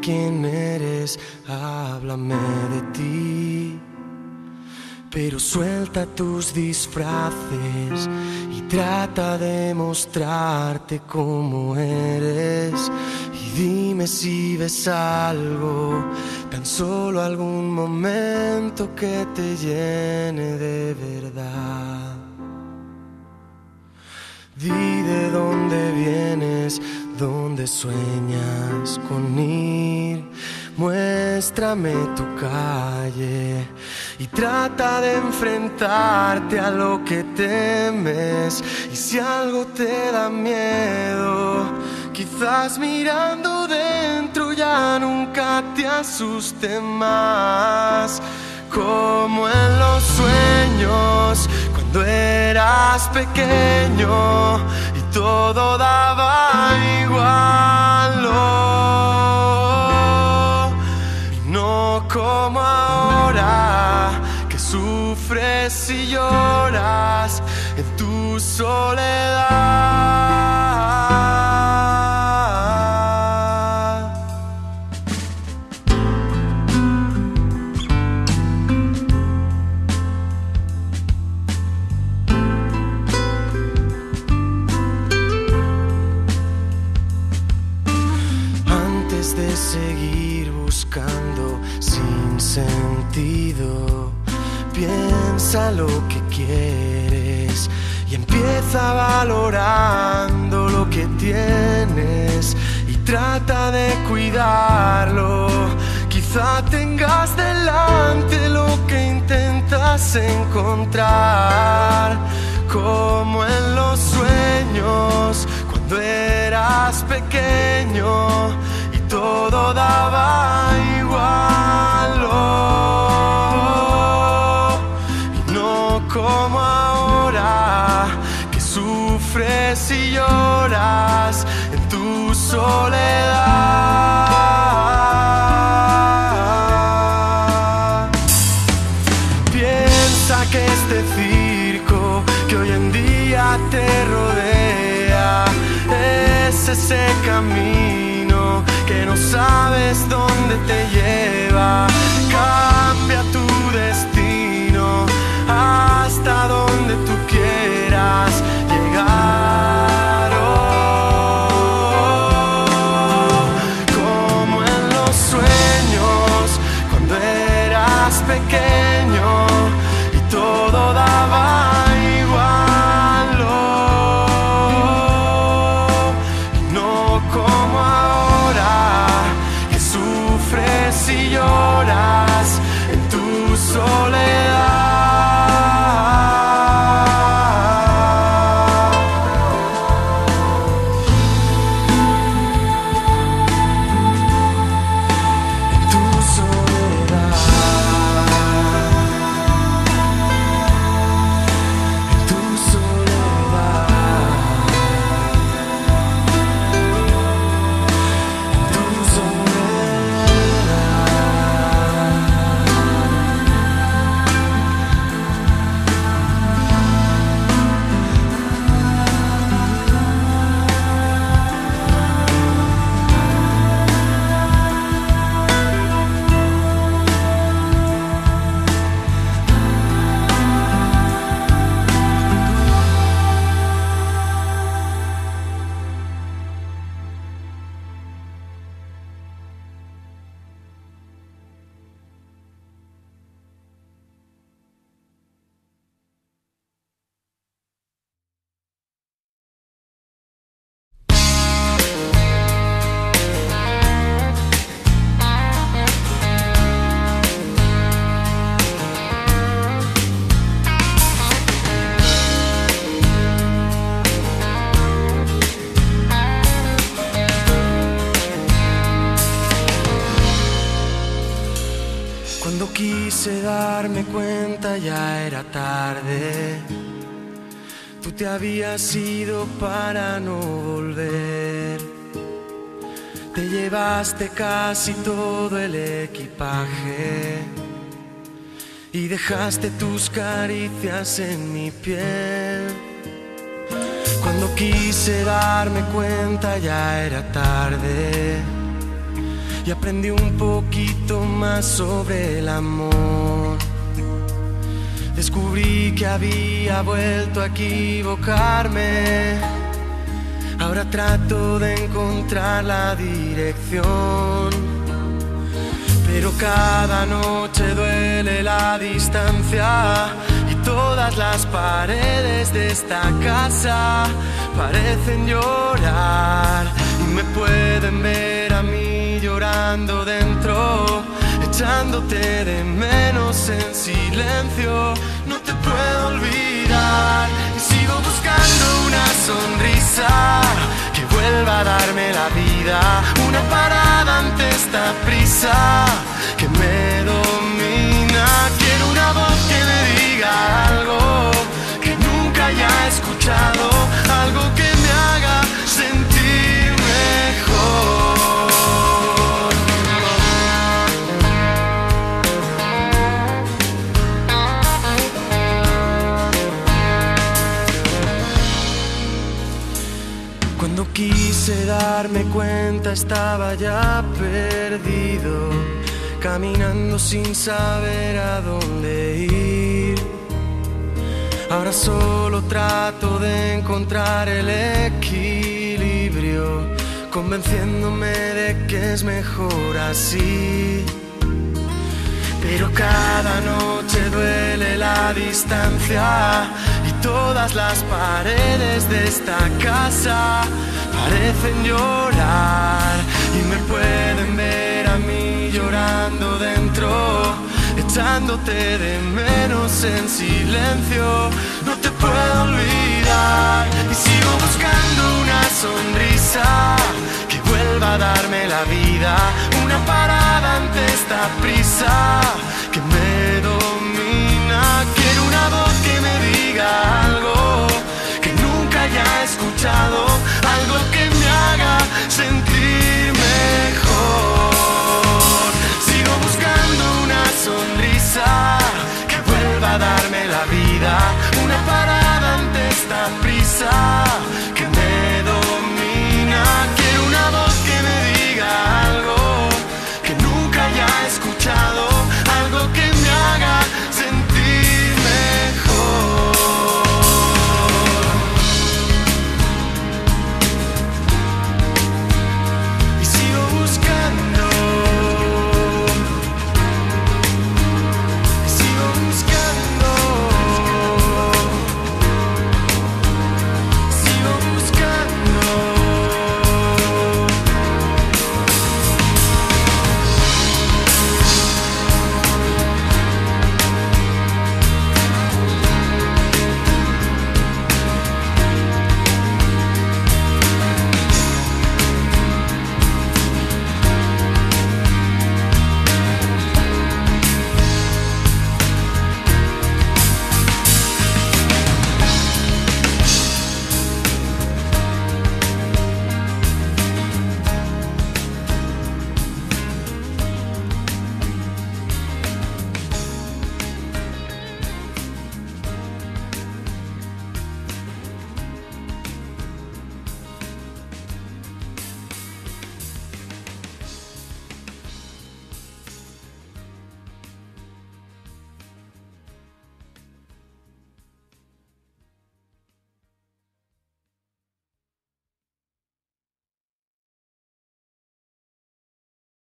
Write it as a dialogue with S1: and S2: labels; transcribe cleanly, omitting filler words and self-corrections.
S1: quién eres, háblame de ti. Pero suelta tus disfraces y trata de mostrarte cómo eres. Y dime si ves algo, tan solo algún momento que te llene de verdad. Di de dónde vienes, dónde sueñas con ir. Muéstrame tu calle y trata de enfrentarte a lo que temes. Y si algo te da miedo, quizás mirando dentro ya nunca te asuste más. Como en los sueños, cuando eras pequeño y todo daba igual. No como ahora, que sufres y lloras en tu soledad. Antes de seguir buscando sin sentido, piensa lo que quieres y empieza valorando lo que tienes y trata de cuidarlo. Quizá tengas delante lo que intentas encontrar, como en los sueños, cuando eras pequeño y todo daba igual. Y no como ahora, que sufres y lloras en tu soledad. Piensa que este circo que hoy en día te rodea es ese camino que no sabes dónde te lleva. Cambia tu destino hasta donde tú quieras llegar. Como en los sueños, cuando eras pequeño y todo daba igual. No como ahora, que sufres y lloras en tu soledad. En tu soledad. En tu soledad. En tu soledad. Cuando quise darme cuenta ya era tarde. Tú te habías ido para no volver. Te llevaste casi todo el equipaje y dejaste tus caricias en mi piel. Cuando quise darme cuenta ya era tarde y aprendí un poquito más sobre el amor. Descubrí que había vuelto a equivocarme. Ahora trato de encontrar la dirección, pero cada noche duele la distancia y todas las paredes de esta casa parecen llorar y me pueden ver a mí llorando dentro, echándote de menos en silencio. No te puedo olvidar y sigo buscando una sonrisa que vuelva a darme la vida, una parada ante esta prisa que me domina. Quiero una voz que me diga algo que nunca haya escuchado, algo que me haga sentir mejor. Cuando quise darme cuenta estaba ya perdido, caminando sin saber a dónde ir. Ahora solo trato de encontrar el equilibrio, convenciéndome de que es mejor así. Pero cada noche duele la distancia y todas las paredes de esta casa parecen llorar y me pueden ver a mí llorando dentro, echándote de menos en silencio. No te puedo olvidar y sigo buscando una sonrisa que vuelva a darme la vida, una parada ante esta prisa